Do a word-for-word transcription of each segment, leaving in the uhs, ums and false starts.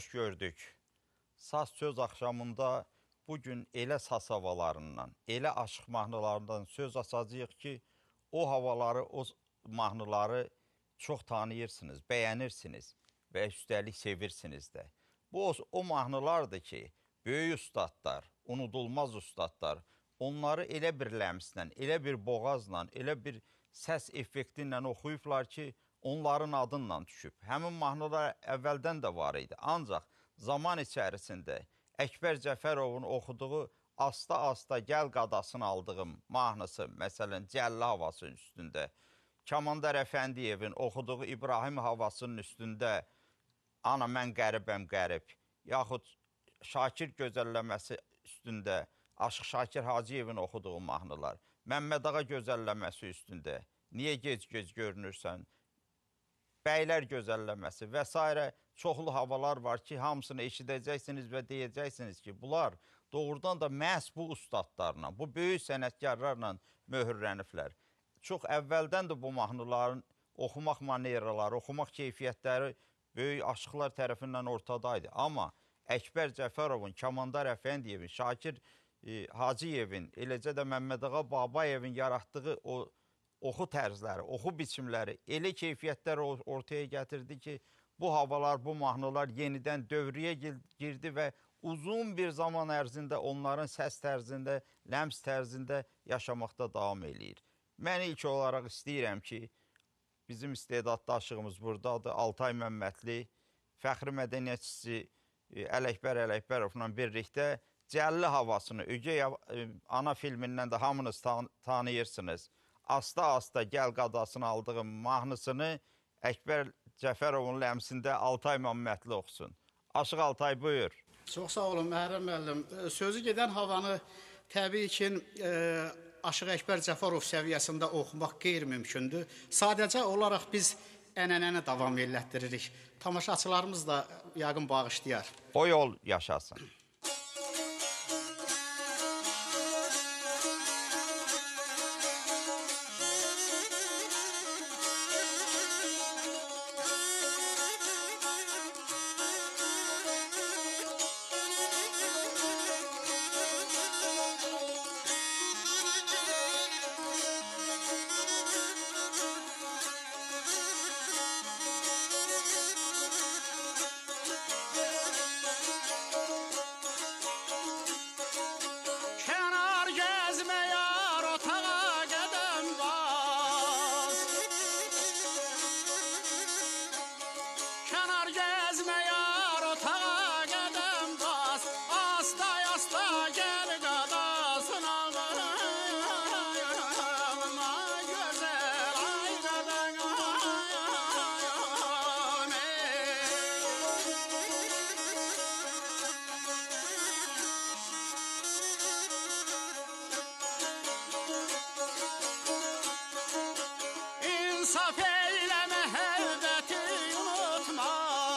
xoş gördük. Saz söz axşamında bugün elə saz havalarından, elə aşıq mahnılarından söz açacağıq ki, o havaları, o mahnıları çox tanıyırsınız, bəyənirsiniz və üstəlik sevirsiniz də. Bu o, o mahnılardır ki, böyük ustadlar, unudulmaz ustadlar onları elə bir ləmslə, elə bir boğazla, elə bir səs effekti ilə oxuyublar ki, onların adından düşüb. Həmin mahnılar əvvəldən də var idi. Ancaq zaman içərisində Əkbər Cəfərovun oxuduğu Asta-asta gəl qadasını aldığım mahnısı, məsələn, Cəlli havasının üstündə, Kamandar Əfəndiyevin oxuduğu İbrahim havasının üstündə Ana mən qəribəm qərib, yaxud Şakir gözəlləməsi üstündə, Aşıq Şakir Hacıyevin oxuduğu mahnılar, Məmməd Ağa gözəlləməsi üstündə, Niyə gec-gec görünürsən, Bəylər gözəlləməsi və s. çoxlu havalar var ki, hamısını eşidəcəksiniz və deyəcəksiniz ki, bunlar doğrudan da məhz bu ustadlarla, bu böyük sənətkarlarla möhürləniblər. Çox əvvəldən də bu mahnıların oxumaq maneraları, oxumaq keyfiyyətləri böyük aşıqlar tərəfindən ortadaydı. Amma Əkbər Cəfərovun, Kamandar Əfəndiyevin, Şakir e, Hacıyevin, eləcə də Məmməd Ağa Babayevin yaratdığı o oxu tərzləri, oxu biçimləri elə keyfiyyətlər ortaya gətirdi ki, bu havalar, bu mahnılar yenidən dövrüyə girdi və uzun bir zaman ərzində onların səs tərzində, ləms tərzində yaşamaqda davam eləyir. Mən ilk olaraq istəyirəm ki, bizim istedadlı aşığımız buradadır, Altay Məmmədli, fəxri mədəniyyətçisi Ələkbər Ələkbərovla birlikdə Cəlli havasını, Ögey ana filmindən də hamınız tanıyırsınız. Asta-asta gəl qadasını aldığım mahnısını Əkbər Cəfərovun ləmsində Altay Məmmədli oxusun. Aşıq Altay, buyur. Çox sağ olun, Məhrəm müəllim. Sözü gedən havanı təbii ki, e, Aşıq Əkbər Cəfərov səviyyəsində oxumaq qeyri-mümkündür. Sadəcə olaraq biz ənənəni davam elətdiririk. Tamaşaçılarımız da yəqin bağışlayar. O yol yaşasın. İnsaf eyle məhəbbəti unutma,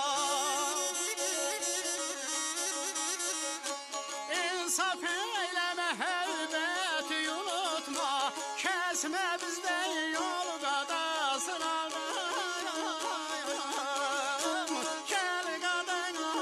İnsaf eyle məhəbbəti unutma, kəsmə bizdən yol qadasına. Gəl qadına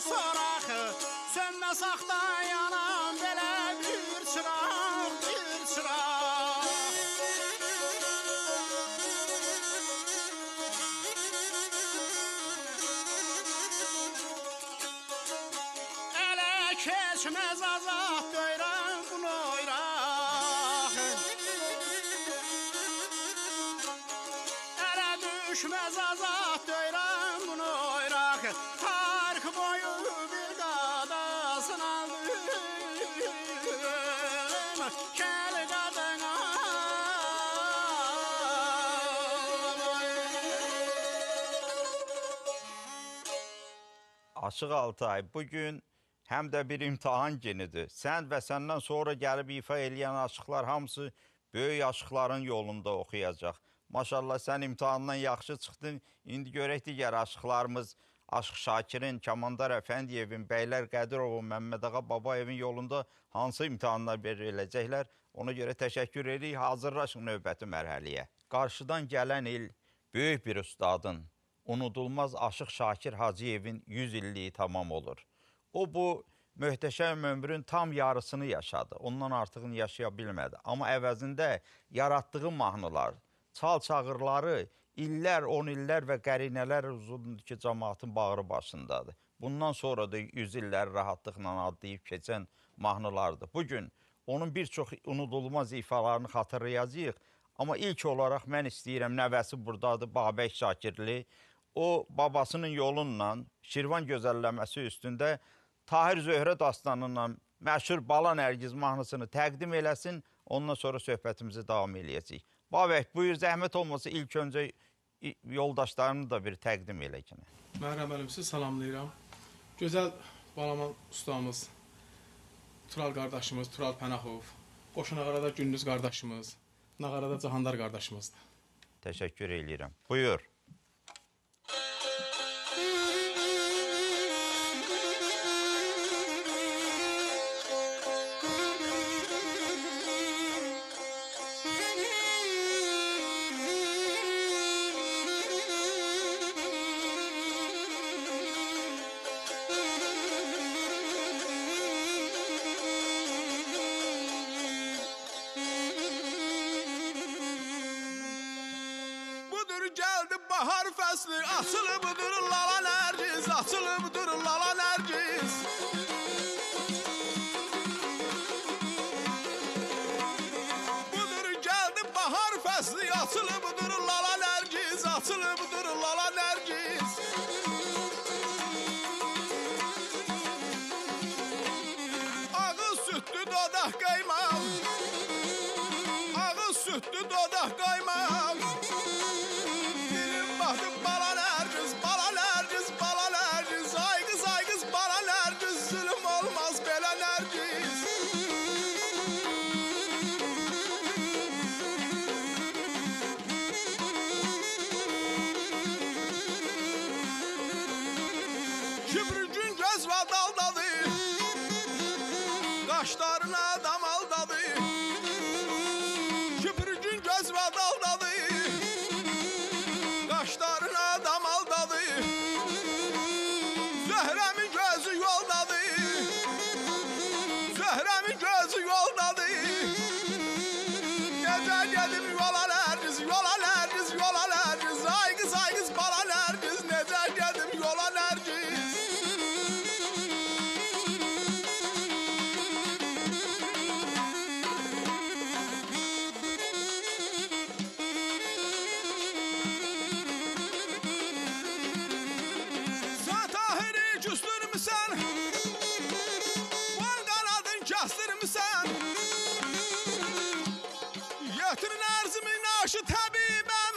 soraq sönməz axtan yanan belə bir çıraq, bir çıraq. Ələ keçməz azad döyürəm bunu oyraq. Ələ düşməz azad döyürəm bunu oyraq. Tarix boyu bir qadasın aldım, kəl qadına. Aşıq Altay, bugün həm də bir imtahan günüdür. Sən və səndən sonra gəlib ifa eləyən aşıqlar hamısı böyük aşıqların yolunda oxuyacaq. Maşallah sən imtahandan yaxşı çıxdın. İndi görək digər aşıqlarımız Aşıq Şakirin, Kamandar Əfəndiyevin, Bəylər Qədirovun, Məmmədağa Babayevin yolunda hansı imtahanlar veriləcəklər? Ona görə təşəkkür edirik. Hazırlaşın növbəti mərhələyə. Qarşıdan gələn il böyük bir ustadın, unudulmaz Aşıq Şakir Hacıyevin yüz illiyi tamam olur. O bu möhtəşəm ömrün tam yarısını yaşadı. Ondan artığını yaşaya bilmədi. Amma əvəzində yaratdığı mahnılar, çal-çağırları illər, on illər və qərinələr uzundur ki, cəmaatın bağrı başındadır. Bundan sonra da yüz illər rahatlıqla adlayıb keçən mahnılardır. Bugün onun bir çox unudulmaz ifalarını xatırlayacağıq. Amma ilk olaraq mən istəyirəm, nəvəsi buradadır, Babək Şakirli. O, babasının yolunla, Şirvan gözəlləməsi üstündə Tahir Zöhrə dastanından məşhur Bala Nərgiz mahnısını təqdim eləsin, ondan sonra söhbətimizi davam eləyəcəyik. Babək, buyur, zəhmət olmasa ilk öncə yoldaşlarını da bir təqdim elə ki. Məhrəm əlim, sizi salamlayıram. Gözəl balaman ustamız, Tural qardaşımız, Tural Pənaxov, Qoşun Ağarada Gündüz qardaşımız, Nağarada Cahandar qardaşımızdır. Təşəkkür eləyirəm. Buyur. Bahar fəsli açılıbdır lala nərgiz, açılıbdır lala nərgiz. Budur gəldi bahar fəsli açılıbdır lala nərgiz, açılıbdır lala nərgiz. Ağız sütlü dodaq qaymaq, ağız sütlü dodaq qaymaq. Bala Nərgiz, bala Nərgiz, bala Nərgiz, ay qız, ay qız, bala Nərgiz, zülüm olmaz belə Nərgiz. Kibricin göz və daldadır, qaşlarına damaldadır. Kibricin göz və daldadır, qaşlarına damaldadır. Zöhrəmin gözü yoldadır, Zöhrəmin gözü yoldadır. Necə gedim yola Nərgiz, yola Nərgiz, yola Nərgiz, ay qız, ay qız, bala Nərgiz, necə gedim yola Nərgiz. Yetirin arzimin aşı təbibəm,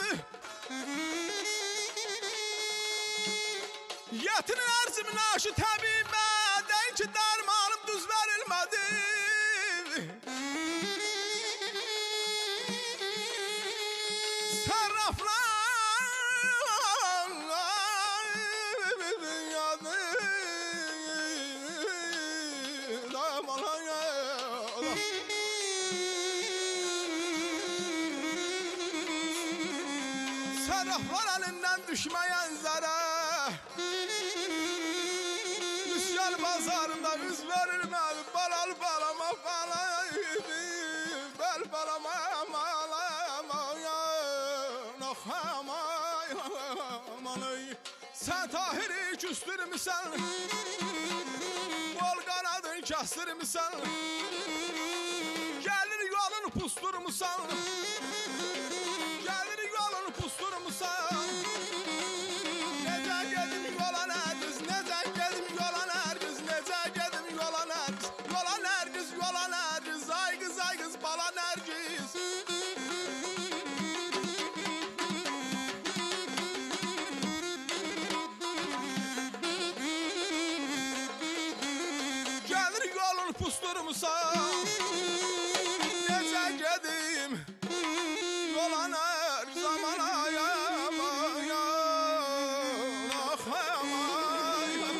Yetirin arzimin aşı təbibə, deyin ki dərmanım düz verilmədi. Sarraflar elinden düşmeyen zara, bazarında üz verilmez. Balal balama balaydı. Bel balama malama ya. Nahama amanay. Sen Tahir'i küstürmüsən. Bol kanadın kestirmüsən. Gelir yolunu pusturmuşsan. Gelir yolunu pusturmuşsan. Nece gedim yola nergiz, nece gedim yola nergiz, nece gedim yola nergiz. Yola nergiz, yola nergiz, ay kız ay kız bala nergiz. Gelir yolunu pusturmuşsan. Nece gedim yola nergiz aman ayam ayam ah ayam.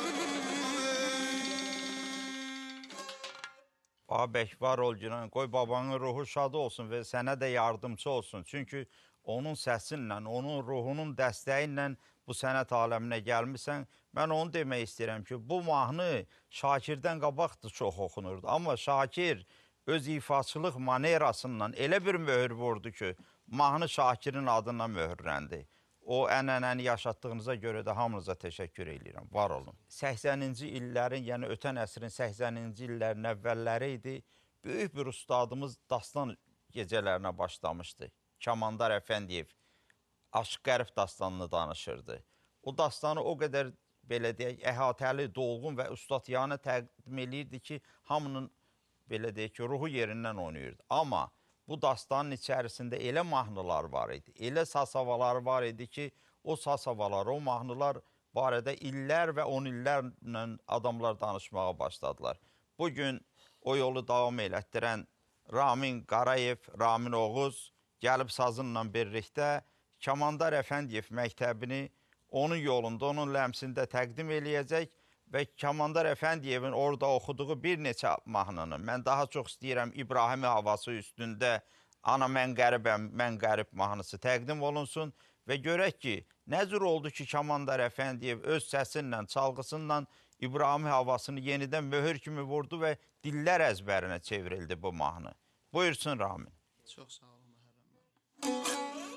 Babək var ol Güran, qoy babanın ruhu şad olsun və sənə də yardımcı olsun. Çünki onun səsinlə, onun ruhunun dəstəyi ilə bu sənət aləminə gəlmişsən. Mən onu demək istəyirəm ki, bu mahnı Şakirdən qabaqdır çox oxunurdu. Amma Şakir öz ifaçılıq manerasından elə bir möhür vurdu ki, mahnı Şakirin adına möhürləndi. O ənənəni yaşatdığınıza görə də hamınıza təşəkkür edirəm. Var olun. səksəninci illərin, yəni ötən əsrin səksəninci illərin əvvəlləri idi. Böyük bir ustadımız dastan gecələrinə başlamışdı. Kamandar Əfəndiyev Aşıq Qərib dastanını danışırdı. O dastanı o qədər belə deyək, əhatəli, dolğun və ustadyanə təqdim eləyirdi ki, hamının belə deyək ki, ruhu yerindən oynayırdı. Amma bu dastanın içərisində elə mahnılar var idi, elə sasavalar var idi ki, o sasavalar, o mahnılar barədə illər və on illərlə adamlar danışmağa başladılar. Bugün o yolu davam elətdirən Ramin Qarayev, Ramin Oğuz gəlib sazınla birlikdə Kamandar Əfəndiyev məktəbini onun yolunda, onun ləmsində təqdim eləyəcək və Kamandar Əfəndiyevin orada oxuduğu bir neçə mahnını, mən daha çox istəyirəm İbrahimi havası üstündə Ana mən qəribəm, mən qərib mahnısı təqdim olunsun və görək ki, nə cür oldu ki, Kamandar Əfəndiyev öz səsinlə, çalğısıyla İbrahimi havasını yenidən möhür kimi vurdu və dillər əzbərinə çevrildi bu mahnı. Buyursun Ramin. Çox sağ olun Məhərrəm.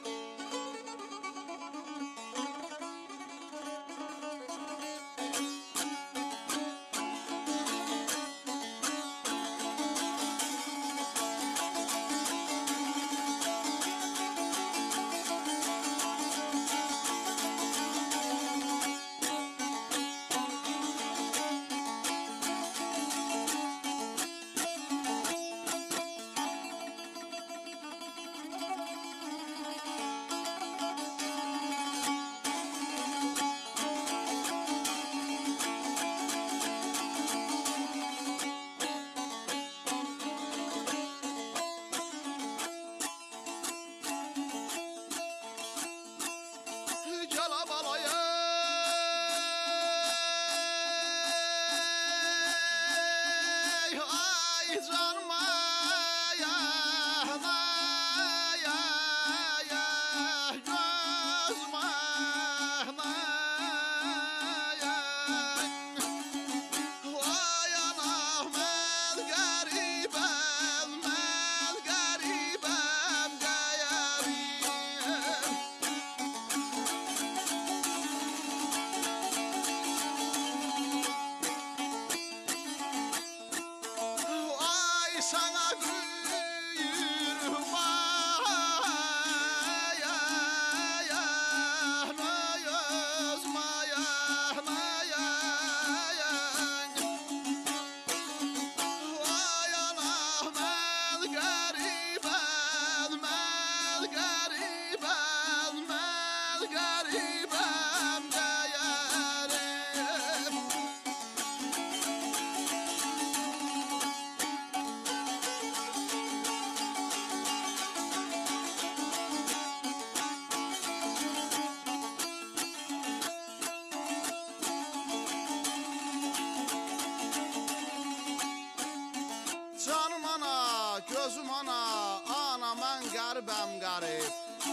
Gözüm ana, ana mən qəribəm qərib.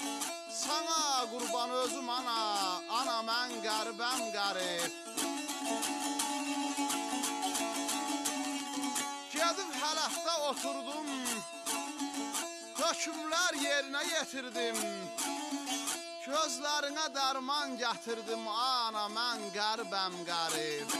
Sana qurban özüm ana, ana mən qəribəm qərib. salahda oturdum, hökümlər yerinə yetirdim. Gözlərinə dərman gətirdim, ana mən qəribəm qərib.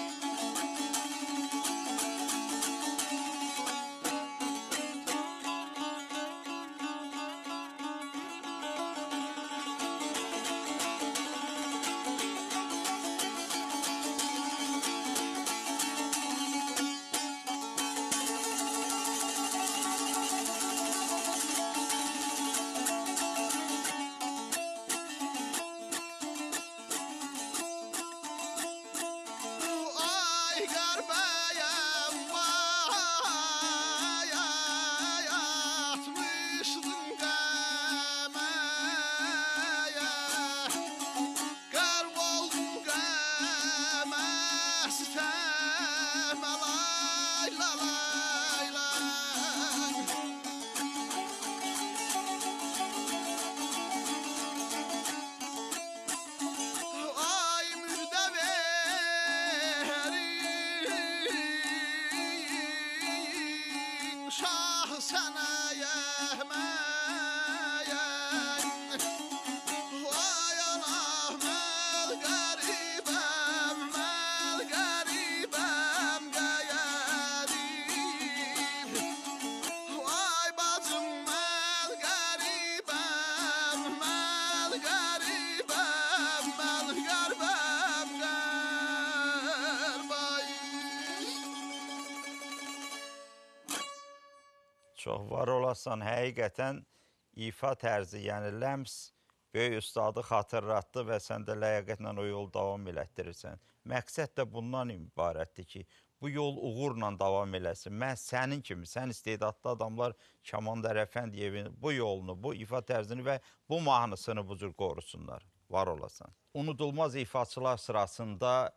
Çox var olasan, həqiqətən ifa tərzi, yəni ləms böyük ustadı xatırlatdı və sən də ləyaqətlə o yolu davam elətdirirsən. Məqsəd də bundan ibarətdir ki, bu yol uğurla davam eləsin. Mən sənin kimi, sən istedadlı adamlar Kəmandar Əfəndiyevin bu yolunu, bu ifa tərzini və bu mahnısını bu cür qorusunlar. Var olasan. Unudulmaz ifaçılar sırasında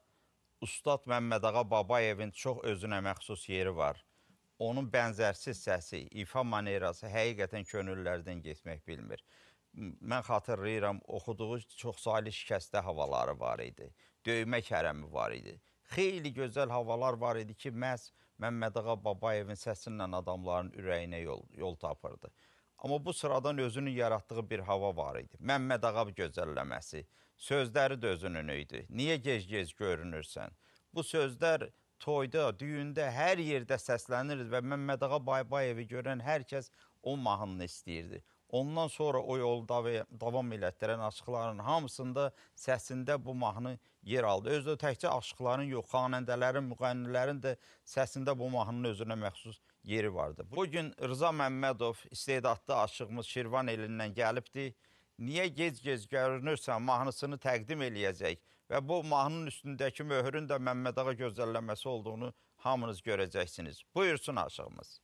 Ustad Məmmədağa Babayevin çox özünə məxsus yeri var. Onun bənzərsiz səsi, ifa manerası həqiqətən könüllərdən getmək bilmir. Mən xatırlayıram, oxuduğu çox saylı şikəstə havaları var idi. Döymə kərəmi var idi. Xeyli gözəl havalar var idi ki, məhz Məmmədağa Babayevin səsinlə adamların ürəyinə yol, yol tapırdı. Amma bu sıradan özünün yaratdığı bir hava var idi. Məmmədağa gözəlləməsi, sözləri də özünün idi. Niyə gec-gec görünürsən? Bu sözlər toyda, düyündə, hər yerdə səslənirdi və Məmmədağa Babayevi görən hər kəs o mahnını istəyirdi. Ondan sonra o yolu davam elətdirən aşıqların hamısında səsində bu mahnı yer aldı. Özü də təkcə aşıqların yox, xanəndələrin, müğənnilərin də səsində bu mahnının özünə məxsus yeri vardı. Bugün Rza Məmmədov, istedadlı aşığımız Şirvan elindən gəlibdi. Niyə gec-gec görünürsən mahnısını təqdim eləyəcək və bu mahnının üstündəki möhürün də Məmmədağa gözəlləməsi olduğunu hamınız görəcəksiniz. Buyursun aşığımız.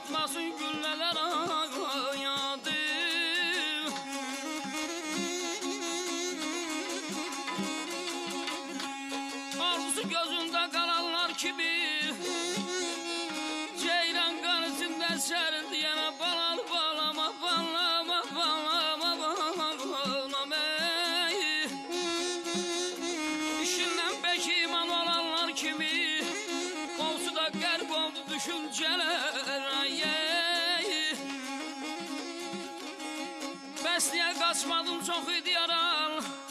batmasın güllələr ayadı. Arzusu gözündə qalanlar kimi ceyran qarşısında sərildi yana balal balama balama balama balama ey. İşindən pek iman olanlar kimi olsu da qərb oldu düşüncələr ay ey. Bəsliyə qaçmadım çox idi yaran.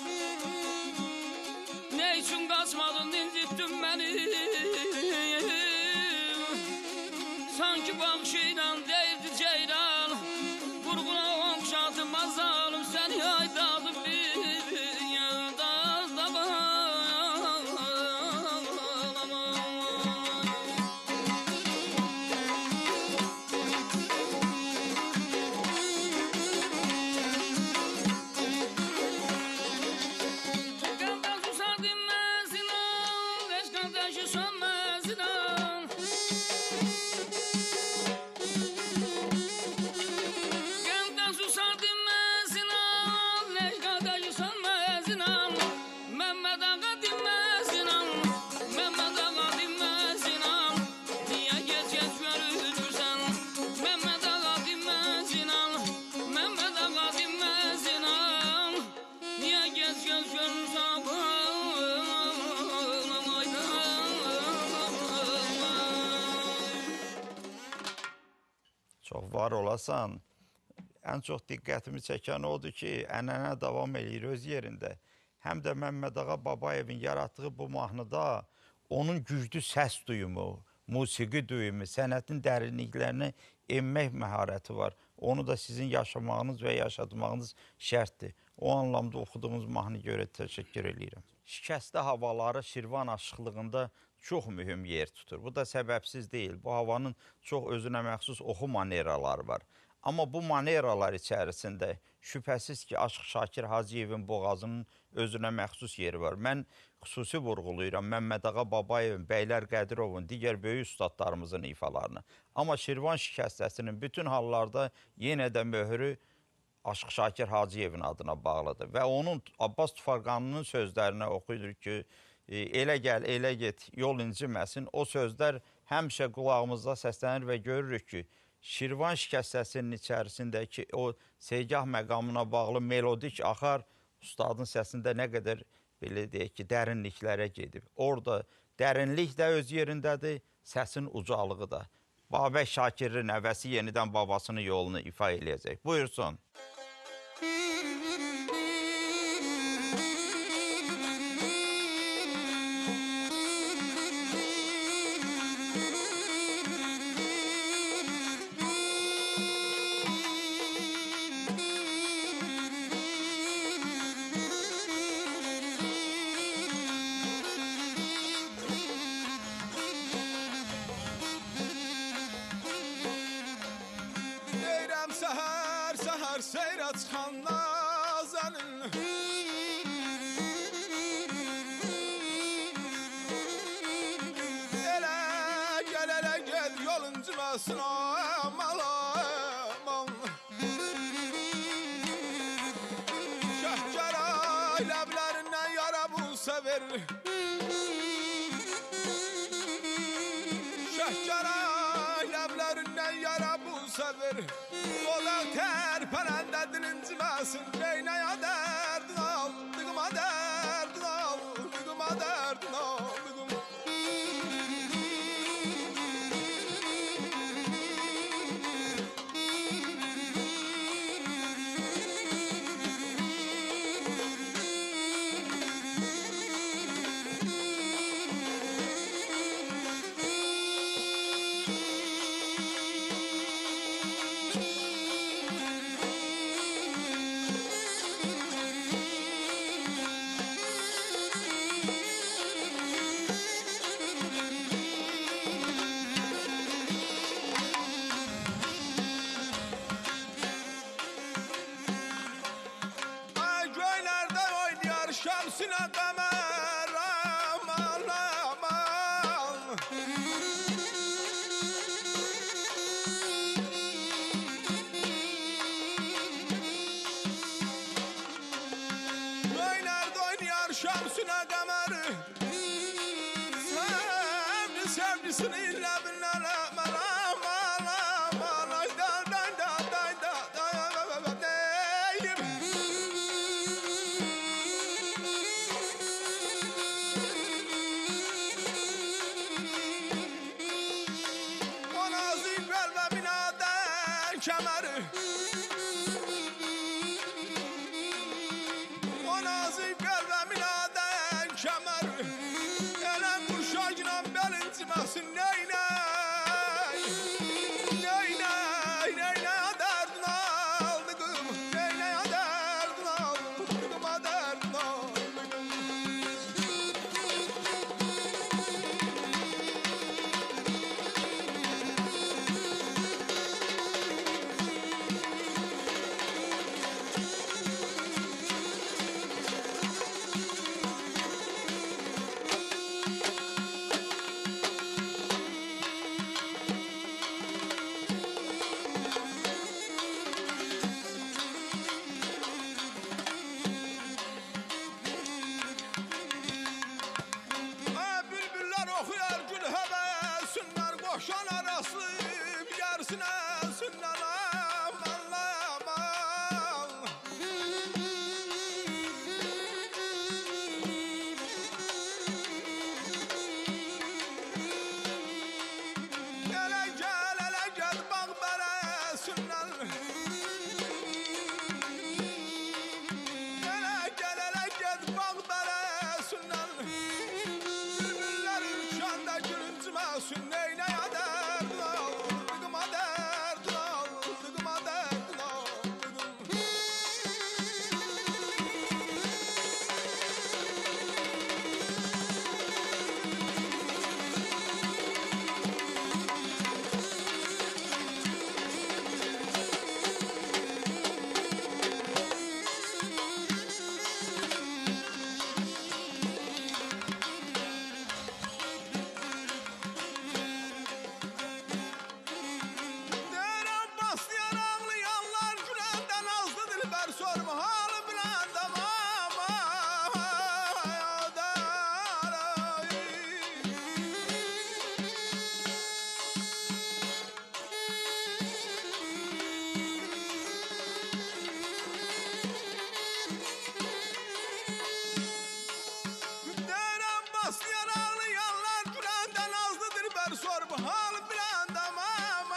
Ne için kaçmadın incittin beni. Sanki bakışıyla değildi ceyran. Vurguna okşatım azalım seni aydadım bir yılda da Çox var olasan, ən çox diqqətimi çəkən odur ki, ənənə davam eləyir öz yerində. Həm də Məmməd Ağa Babayevin yaratdığı bu mahnıda onun güclü səs duyumu, musiqi duyumu, sənətin dərinliklərini emmək məharəti var. Onu da sizin yaşamağınız və yaşatmağınız şərtdir. O anlamda oxuduğunuz mahnı görə təşəkkür edirəm. Şikəstə havaları Şirvan aşıqlığında çox mühüm yer tutur. Bu da səbəbsiz deyil. Bu havanın çox özünə məxsus oxu maneraları var. Amma bu maneralar içərisində şübhəsiz ki, Aşıq Şakir Hacıyevin boğazının özünə məxsus yeri var. Mən xüsusi vurğulayıram Məmməd Ağa Babayevin, Bəylər Qədirovun, digər böyük ustadlarımızın ifalarını. Amma Şirvan şikəstəsinin bütün hallarda yenə də möhrü Aşıq Şakir Hacıyevin adına bağlıdır. Və onun Abbas Tufarqanının sözlərinə oxuyur ki, elə gəl, elə get, yol inciməsin. O sözlər həmişə qulağımızda səslənir və görürük ki, Şirvan şikəstəsinin içərisindəki o segah məqamına bağlı melodik axar ustadın səsində nə qədər, belə deyək ki, dərinliklərə gedib. Orada dərinlik də öz yerindədir, səsin ucalığı da. Babək Şakirin nəvəsi yenidən babasının yolunu ifa eləyəcək. Buyursun. Səhər, səhər seyrə çıxan nazənin Elə gəl, elə gəl, yolun ciməsin aman aman Şəhkəray ləblərindən yara bulsa verir Şəhkəray ləblərindən yara bulsa verir Dodaq tərpənəndə dilin ciməsin Beynəyə dərdin al, dıqıma dərdin al Dıqıma dərdin al, dıqıma şamsına qəməri Sevdi sevgisini ilə binlərə Mənəm, mənəm, mənəm Day, day, day, day, day, day, deyim O nazik qəlbə binadən kəməri O nazik qəlbə binadən kəməri Elə qurşaqla belin ciməsin neynək Neynək, neynək dərdin aldıqım Neynək dərdin aldıqım, dərdin aldıqım Ay bülbüllər oxuyar gül həvəsindən Qoşan arası bilərsinə sünnən aman aman Elə gəl, elə gəl bağ bərəsindən Elə gəl, elə gəl bağ bərəsindən Bülbüllər ülkəndə gülüncüməsin Neynəyə dərdin aldıqım, dərdin aldıqım, dərdin aldıqım Deyirəm başlayan ağlayanlar güləndə nazlı dilbər sorma halı biləndə mama Deyirəm başlayan ağlayanlar güləndə nazlı dilbər sorma halı biləndə mama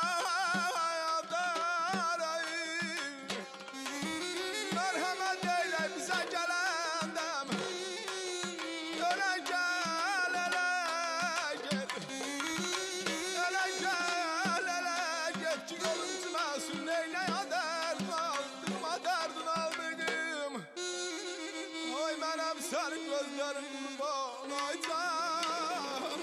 Mərhəmət eylə bizə gələndəm Elə gəl, elə get Elə gəl, elə get ki yolun ciməsin Neynəyə dərdin aldıqım, dərdin aldıqım Oy mənəm sənin gözlərin qurban Ay canım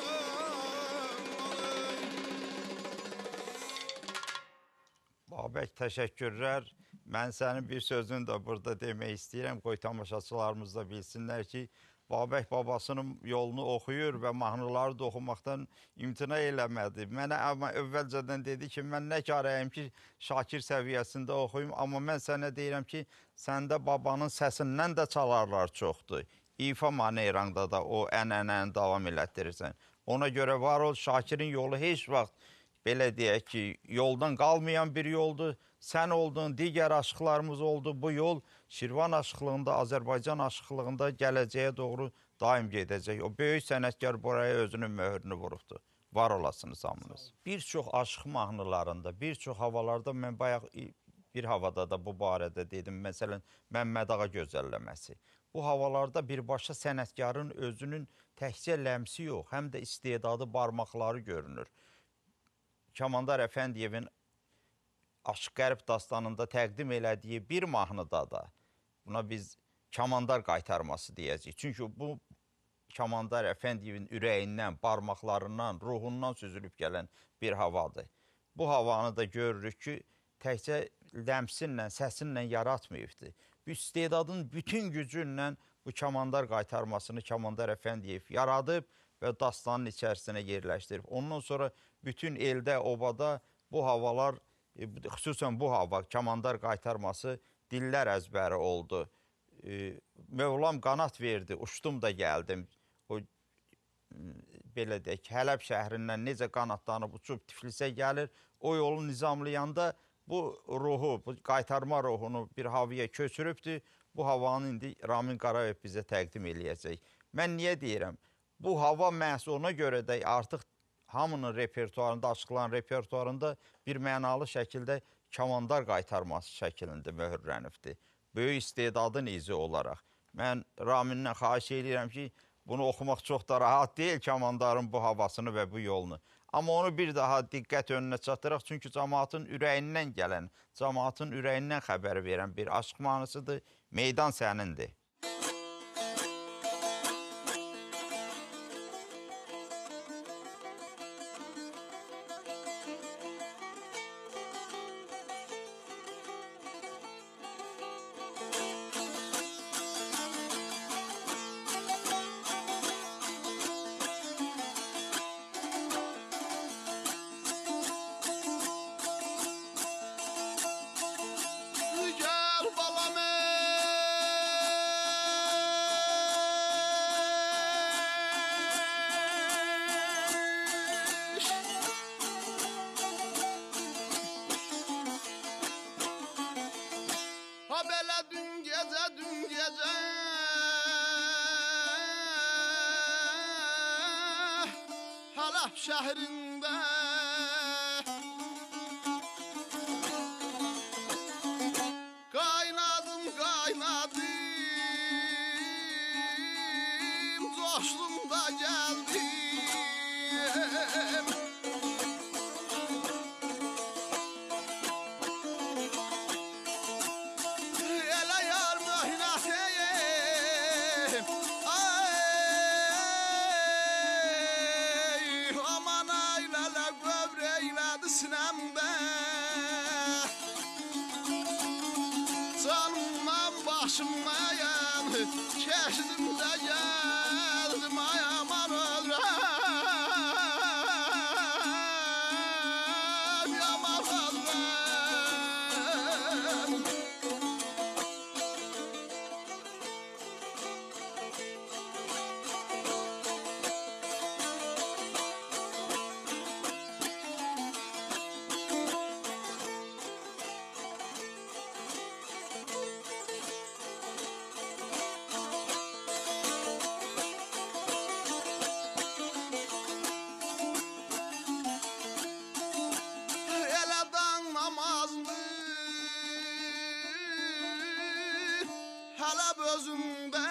Babək, təşəkkürlər. Mən sənin bir sözünü də burada demək istəyirəm. Qoy tamaşaçılarımız da bilsinlər ki, Babək babasının yolunu oxuyur və mahnıları da oxumaqdan imtina eləmədi. Mənə amma əvvəlcədən dedi ki, mən nə karəyəm ki, Şakir səviyyəsində oxuyum. Amma mən sənə deyirəm ki, səndə babanın səsindən də çalarlar çoxdur. İfa maneyranda da o ənənəni davam elətdirirsən. Ona görə var ol, Şakirin yolu heç vaxt belə deyək ki, yoldan qalmayan bir yoldur. Sən oldun, digər aşıqlarımız oldu. Bu yol Şirvan aşıqlığında, Azərbaycan aşıqlığında gələcəyə doğru daim gedəcək. O böyük sənətkar buraya özünün möhürünü vurubdur. Var olasınız hamınız. Bir çox aşıq mahnılarında, bir çox havalarda mən bayaq bir havada da bu barədə dedim. Məsələn, Məmməd Ağa gözəlləməsi. Bu havalarda birbaşa sənətkarın özünün təkcə ləmsi yox, həm də istedadı barmaqları görünür. Kamandar Əfəndiyevin Aşıq Qərib dastanında təqdim elədiyi bir mahnıda da buna biz kamandar qaytarması deyəcəyik. Çünki bu Kamandar Əfəndiyevin ürəyindən, barmaqlarından, ruhundan süzülüb gələn bir havadır. Bu havanı da görürük ki, təkcə ləmsinlə, səsinlə yaratmayıbdır. Bu istedadın bütün gücü ilə bu kamandar qaytarmasını Kamandar Əfəndiyev yaradıb və dastanın içərisinə yerləşdirib. Ondan sonra bütün eldə, obada bu havalar, xüsusən bu hava, kamandar qaytarması dillər əzbəri oldu. e, Mövlam qanat verdi, uçdum da gəldim. O belə deyək, Hələb şəhərindən necə qanatlanıb uçub Tiflisə gəlir, o yolu nizamlayanda bu ruhu, bu qaytarma ruhunu bir havaya köçürübdür. Bu havanı indi Ramin Qarayev bizə təqdim eləyəcək. Mən niyə deyirəm? Bu hava məhz ona görə də artıq hamının repertuarında, açıqlanan repertuarında bir mənalı şəkildə kamandar qaytarması şəklində möhürlənibdir. Böyük istedadın izi olaraq. Mən Ramindən xahiş edirəm ki, bunu oxumaq çox da rahat deyil, kamandarın bu havasını və bu yolunu. Amma onu bir daha diqqət önünə çatdıraq, çünki cəmaatın ürəyindən gələn, cəmaatın ürəyindən xəbər verən bir aşk mahnısıdır. Meydan sənindir. Gel balam eş. Ha belə dün gecə, dün gecə Hələb şəhərində Qaynadım, qaynadım, coşdum da gəldim. Elə yar möhnətəyim, ay, aman aylələ qövrəylədi sinəmdə. Canımdan başımdan keçdim də gəldim ay aman öldürəm yaman öldürəm. Elədən namazlı Hələb özündə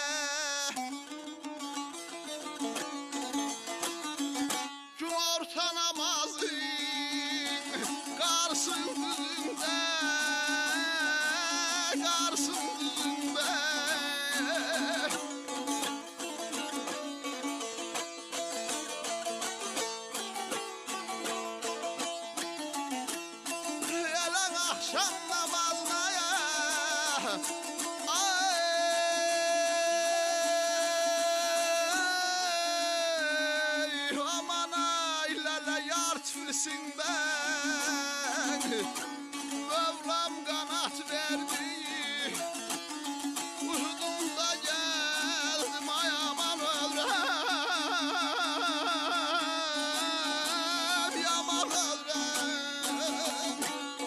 Gün orta namazı Qarsın düzündə Qarsın düzündə Elən axşam namazına ya Ay aman aylələ yar tiflisindən Mövlam qanat verdi Uçdum da gəldim ay aman öldürəm Yaman öldürəm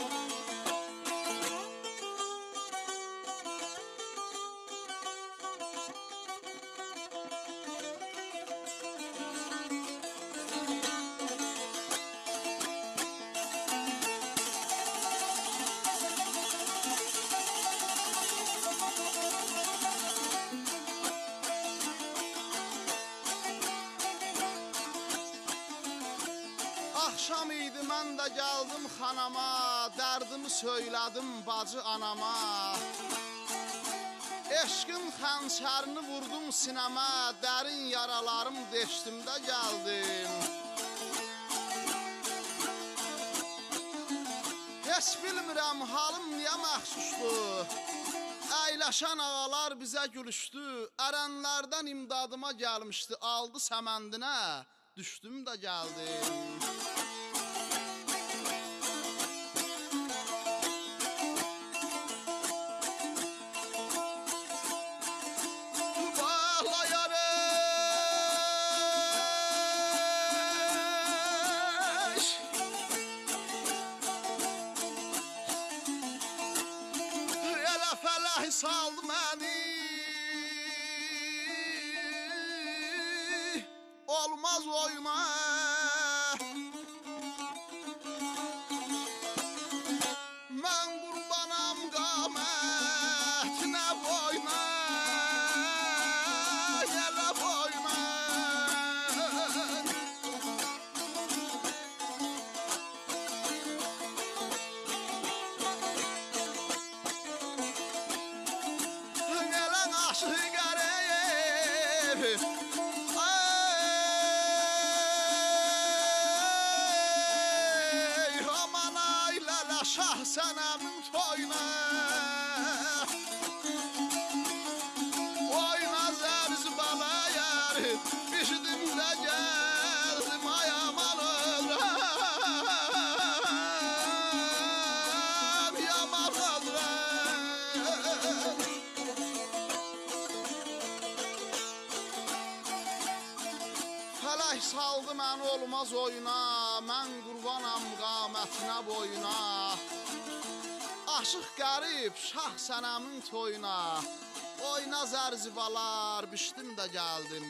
Axşam idi mən də gəldim xanama, dərdimi söylədim bacı anama. Eşqin xəncərini vurdum sinəmə, dərin yaralarım deşdim də gəldim. Heç bilmirəm halım niyə məxsusdur. Əyləşən ağalar bizə gülüşdü, ərənlərdən imdadıma gəlmişdi, aldı səməndinə, düşdüm də gəldim. Felək saldı məni, olmaz oyuna. Mən qurbanam qamətinə boyuna, gələ boyuna. Gələn aşığı qərəyib, ey, aman aylələ şah sənəmin toyuna. Oyna zərz balayar, bişdim də gəldim ayaman öldürəm, yaman öldürəm. Felək saldı mən olmaz oyuna, mən qurbanam qamətinə boyuna. Aşıq qərib şah sənəmin toyuna, oyna zərzibalar, bişdim də gəldim.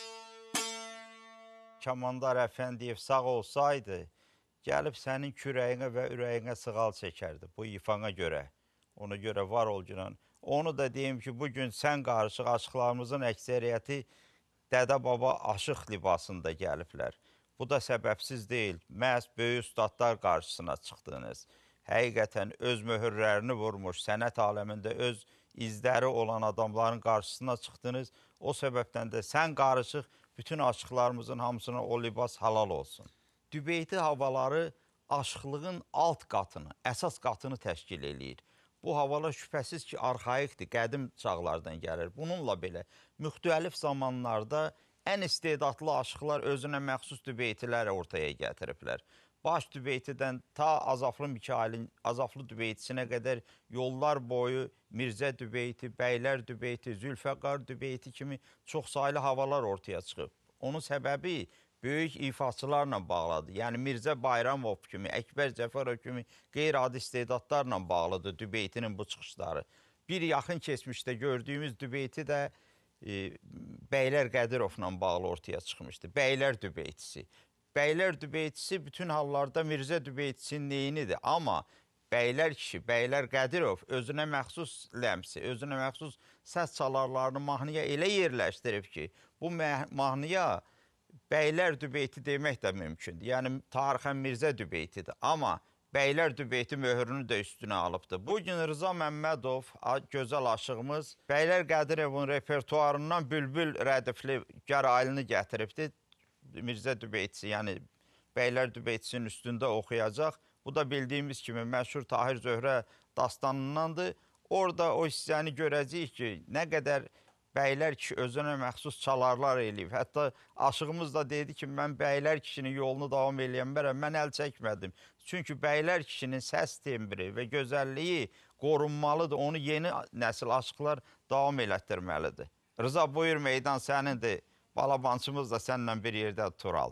Kamandar Əfəndiyev sağ olsaydı, gəlib sənin kürəyinə və ürəyinə sığal çəkərdi bu ifana görə. Ona görə var ol günən. Onu da deyim ki, bugün sən qarışıq aşıqlarımızın əksəriyyəti Dədə Baba aşıq libasında gəliblər. Bu da səbəbsiz deyil. Məhz böyük ustadlar qarşısına çıxdınız. Həqiqətən öz möhürlərini vurmuş, sənət aləmində öz izləri olan adamların qarşısına çıxdınız. O səbəbdən də sən qarışıq bütün aşıqlarımızın hamısına o libas halal olsun. Dübeyti havaları aşıqlığın alt qatını, əsas qatını təşkil eləyir. Bu havalar şübhəsiz ki, arxaikdir, qədim çağlardan gəlir. Bununla belə müxtəlif zamanlarda ən istedadlı aşıqlar özünə məxsus dübeytilər ortaya gətiriblər. Baş dübeytidən ta Azaflı Mikailin Azaflı dübeytisinə qədər yollar boyu Mirzə dübeyti, Bəylər dübeyti, Zülfəqar dübeyti kimi çoxsaylı havalar ortaya çıxıb. Onun səbəbi böyük ifaçılarla bağlıdır. Yəni Mirzə Bayramov kimi, Əkbər Cəfərov kimi qeyri-adi istedadlarla bağlıdır dübeytinin bu çıxışları. Bir yaxın keçmişdə gördüyümüz dübeyti də e, Bəylər Qədirovla bağlı ortaya çıxmışdı. Bəylər dübeytisi. Bəylər dübeytisi bütün hallarda Mirzə dübeytisinin neyinidir. Amma Bəylər kişi, Bəylər Qədirov özünə məxsus ləmsi, özünə məxsus səs çalarlarını mahnıya elə yerləşdirib ki, bu mahnıya Bəylər dübeyti demək də mümkündür. Yəni, tarixən Mirzə dübeytidir. Amma Bəylər dübeyti möhürünü də üstünə alıbdır. Bugün Rıza Məmmədov, gözəl aşığımız, Bəylər Qədirovun repertuarından bülbül rədifli gərayilini gətiribdir. Mirzə dübeytisi, yəni Bəylər dübeytisinin üstündə oxuyacaq. Bu da bildiyimiz kimi məşhur Tahir Zöhrə dastanındandır. Orada o hissəni görəcəyik ki, nə qədər Bəylər kişi özünə məxsus çalarlar eləyib. Hətta aşığımız da dedi ki, mən Bəylər kişinin yolunu davam eləyənmərəm, mən əl çəkmədim. Çünki Bəylər kişinin səs tembri və gözəlliyi qorunmalıdır. Onu yeni nəsil aşıqlar davam elətdirməlidir. Rıza, buyur, meydan sənindir. Balabançımız da səninlə bir yerdə Tural.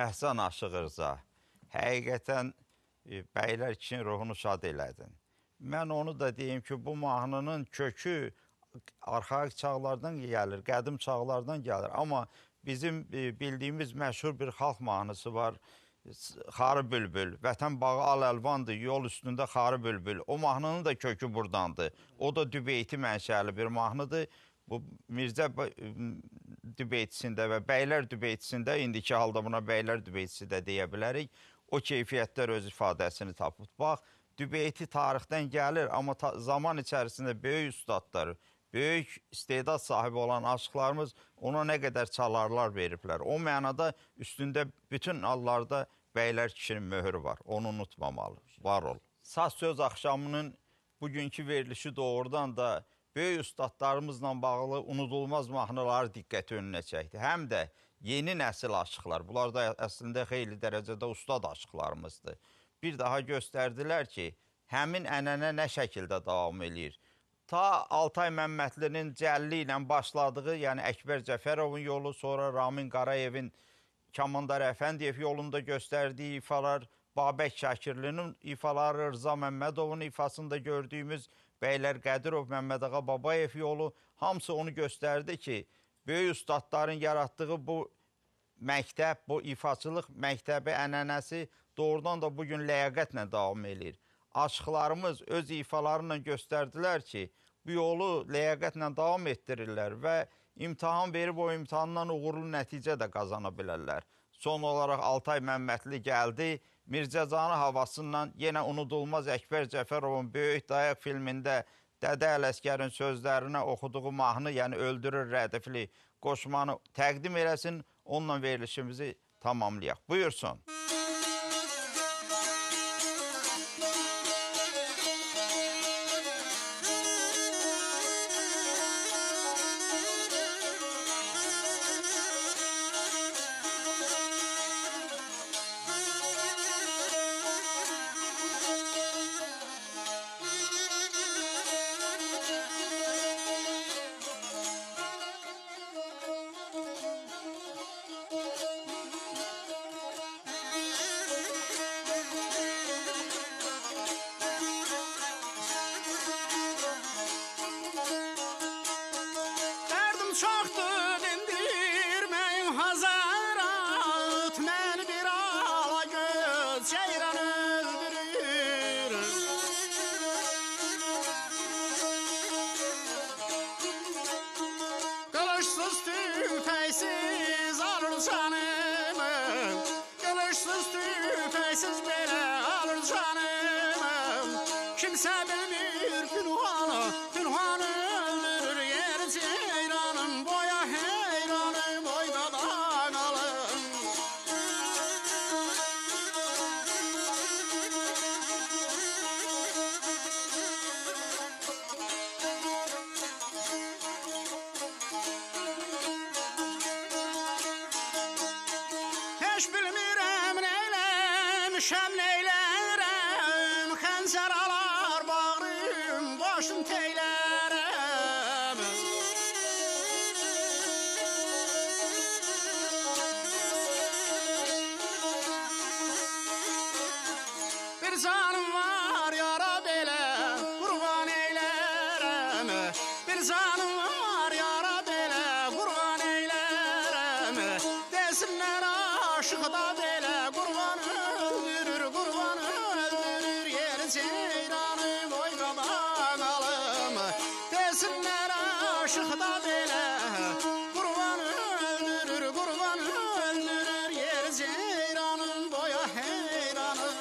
Əhsən Aşıq Rza, həqiqətən e, bəylər kişinin ruhunu şad elədin. Mən onu da deyim ki, bu mahnının kökü arxaik çağlardan gəlir, qədim çağlardan gəlir. Amma bizim e, bildiyimiz məşhur bir xalq mahnısı var, Xarı Bülbül, Vətən bağı al-əlvandır, yol üstündə Xarı Bülbül. O mahnının da kökü buradandır. O da dübeyti mənşəli bir mahnıdır. Bu Mirzə dübeytisində və bəylər dübeytisində, indiki halda buna bəylər dübeytisi də deyə bilərik, o keyfiyyətlər öz ifadəsini tapıb. Bax, dübeyti tarixdən gəlir, amma ta zaman içərisində böyük ustadlar, böyük istedad sahibi olan aşıqlarımız ona nə qədər çalarlar veriblər. O mənada üstündə bütün hallarda bəylər kişinin möhürü var. Onu unutmamalı. Var ol. Saz söz axşamının bugünkü verilişi doğrudan da böyük ustadlarımızla bağlı unudulmaz mahnıları diqqəti önünə çəkdi. Həm də yeni nəsil aşıqlar. Bunlar da əslində xeyli dərəcədə ustad aşıqlarımızdır. Bir daha göstərdilər ki, həmin ənənə nə şəkildə davam edir. Ta Altay Məmmədlinin Cəlli ilə başladığı, yəni Əkbər Cəfərovun yolu, sonra Ramin Qarayevin Kamandar Əfəndiyev yolunda göstərdiyi ifalar, Babək Şakirlinin ifaları, Rza Məmmədovun ifasında gördüyümüz Bəylər Qədirov, Məmmədağa Babayev yolu, hamısı onu göstərdi ki, böyük ustadların yaratdığı bu məktəb, bu ifaçılıq məktəbi ənənəsi doğrudan da bugün ləyaqətlə davam edir. Aşıqlarımız öz ifalarıyla göstərdilər ki, bu yolu ləyaqətlə davam etdirirlər və imtahan verib o imtahandan uğurlu nəticə də qazana bilərlər. Son olaraq Altay Məmmədli gəldi, Mircəcanı havasından yenə unudulmaz Əkbər Cəfərovun Böyük Dayaq filmində Dədə Ələsgərin sözlərinə oxuduğu mahnı, yəni Öldürür rədifli qoşmanı təqdim eləsin, onunla verilişimizi tamamlayaq. Buyursun. Çoxdur dindirməyin Hazarat, məni bir ala göz ceyran öldürür. Qılıçsız tüfəksiz alır canımı, qılıçsız tüfəksiz belə alır canımı. Kimsə bilmir Pünhanı, Pünhanı öldürür yer ceyranım, boya heyranım, boyda da qalım. Heç bilmirəm neyləmişəm, neylərəm, xəncər alar bağrım, başım teylərəm. Bir canım var yara belə, qurban eylərəm. Bir canım var yara belə, qurban eylərəm. Desinlər aşığı da belə, qurban öldürür, qurban öldürür yer ceyranı, boyda da qalım. Desinlər aşığı da belə, qurban öldürür, qurban öldürür yer ceyranın, boya heyranım.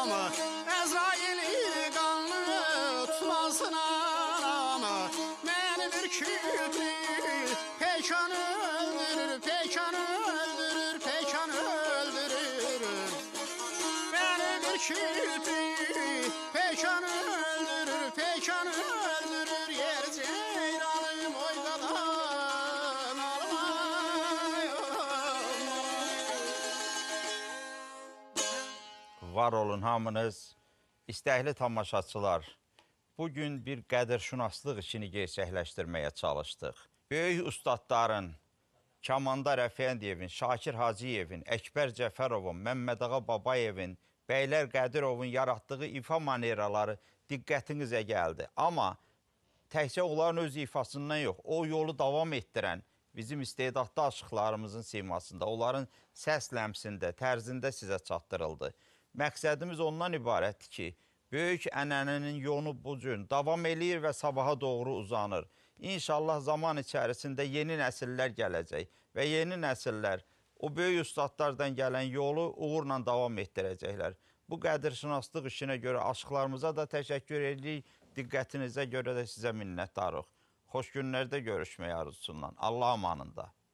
anamı, Əzraili qanlı tutmasın anamı. Məni bir kütlü pekan öldürür, pekan öldürür, pekan öldürür. Məni bir kütlü pekan öldürür, pekan öldürür. Yer ceyranım oy qalan almay. Var olun hamınız, istəkli tamaşaçılar. Bugün bir qədirşünaslıq işini gerçəkləşdirməyə çalışdıq. Böyük ustadların, Kamandar Əfəndiyevin, Şakir Hacıyevin, Əkbər Cəfərovun, Məmmədağa Babayevin, Bəylər Qədirovun yaratdığı ifa maneraları diqqətinizə gəldi. Amma təkcə onların öz ifasından yox, o yolu davam etdirən bizim istedadlı aşıqlarımızın simasında, onların səs ləmsində, tərzində sizə çatdırıldı. Məqsədimiz ondan ibarətdir ki, böyük ənənənin yolu bu gün davam eləyir və sabaha doğru uzanır. İnşallah zaman içərisində yeni nəsillər gələcək və yeni nəsillər o böyük ustadlardan gələn yolu uğurla davam etdirəcəklər. Bu qədirşünaslıq işinə görə aşıqlarımıza da təşəkkür edirik, diqqətinizə görə də sizə minnətdarıq. Xoş günlərdə görüşmək arzusundan. Allah amanında.